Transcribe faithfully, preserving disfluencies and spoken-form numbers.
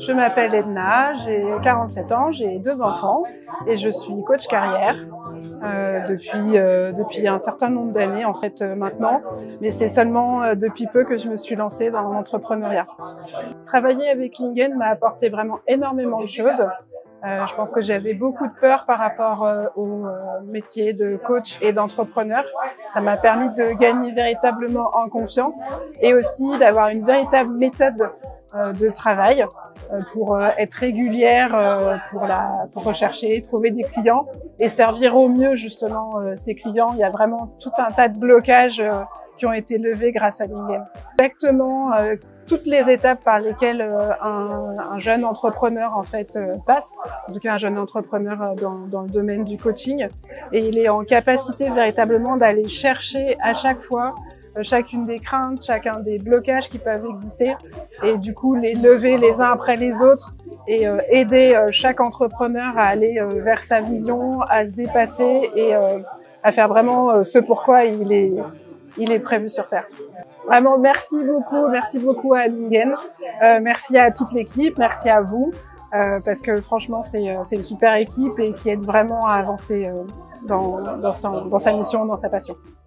Je m'appelle Edna, j'ai quarante-sept ans, j'ai deux enfants et je suis coach carrière euh, depuis euh, depuis un certain nombre d'années en fait euh, maintenant, mais c'est seulement euh, depuis peu que je me suis lancée dans l'entrepreneuriat. Travailler avec Lingen m'a apporté vraiment énormément de choses. Euh, je pense que j'avais beaucoup de peur par rapport euh, au euh, métier de coach et d'entrepreneur. Ça m'a permis de gagner véritablement en confiance et aussi d'avoir une véritable méthode euh, de travail euh, pour euh, être régulière, euh, pour, la, pour rechercher, trouver des clients et servir au mieux justement euh, ces clients. Il y a vraiment tout un tas de blocages euh, qui ont été levés grâce à Lingen. Exactement euh, toutes les étapes par lesquelles euh, un, un jeune entrepreneur en fait euh, passe, en tout cas un jeune entrepreneur euh, dans, dans le domaine du coaching, et il est en capacité véritablement d'aller chercher à chaque fois euh, chacune des craintes, chacun des blocages qui peuvent exister, et du coup les lever les uns après les autres et euh, aider euh, chaque entrepreneur à aller euh, vers sa vision, à se dépasser et euh, à faire vraiment euh, ce pourquoi il est il est prévu sur Terre. Vraiment, merci beaucoup, merci beaucoup à Lingen, euh, merci à toute l'équipe, merci à vous, euh, parce que franchement, c'est c'est une super équipe et qui aide vraiment à avancer euh, dans, dans, son, dans sa mission, dans sa passion.